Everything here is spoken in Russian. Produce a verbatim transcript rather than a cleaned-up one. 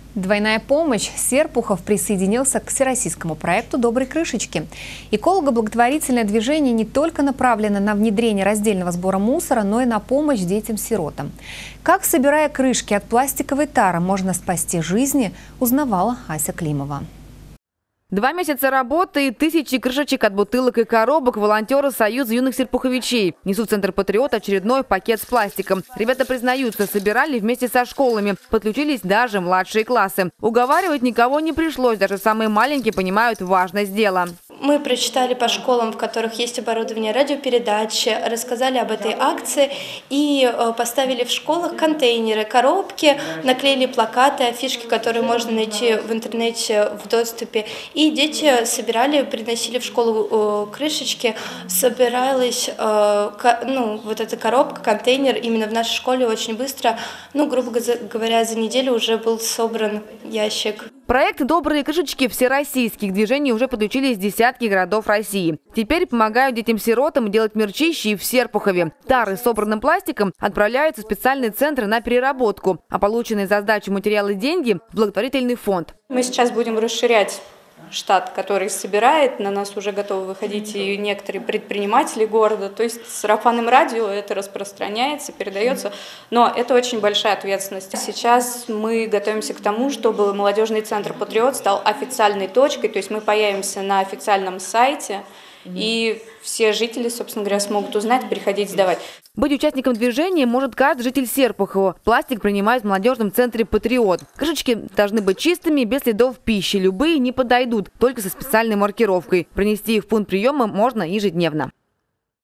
Двойная помощь. Серпухов присоединился к всероссийскому проекту «Добрые крышечки». Эколого-благотворительное движение не только направлено на внедрение раздельного сбора мусора, но и на помощь детям-сиротам. Как, собирая крышки от пластиковой тары, можно спасти жизни, узнавала Ася Климова. Два месяца работы и тысячи крышечек от бутылок и коробок волонтеры Союза юных серпуховичей несут в Центр Патриот очередной пакет с пластиком. Ребята признаются, собирали вместе со школами, подключились даже младшие классы. Уговаривать никого не пришлось, даже самые маленькие понимают важность дела. Мы прочитали по школам, в которых есть оборудование радиопередачи, рассказали об этой акции и поставили в школах контейнеры, коробки, наклеили плакаты, афишки, которые можно найти в интернете в доступе. И дети собирали, приносили в школу крышечки, собиралась ну, вот эта коробка, контейнер именно в нашей школе очень быстро, ну, грубо говоря, за неделю уже был собран ящик. Проект «Добрые крышечки» всероссийских движений уже подключились десятки городов России. Теперь помогают детям-сиротам делать мерчищи в Серпухове. Тары с собранным пластиком отправляются в специальные центры на переработку, а полученные за сдачу материалы деньги – в благотворительный фонд. Мы сейчас будем расширять штат, который собирает, на нас уже готовы выходить и некоторые предприниматели города, то есть с сарафанным радио это распространяется, передается, но это очень большая ответственность. Сейчас мы готовимся к тому, чтобы молодежный центр «Патриот» стал официальной точкой, то есть мы появимся на официальном сайте, и все жители, собственно говоря, смогут узнать, приходить сдавать. Быть участником движения может каждый житель Серпухова. Пластик принимают в молодежном центре «Патриот». Крышечки должны быть чистыми, без следов пищи. Любые не подойдут, только со специальной маркировкой. Принести их в пункт приема можно ежедневно.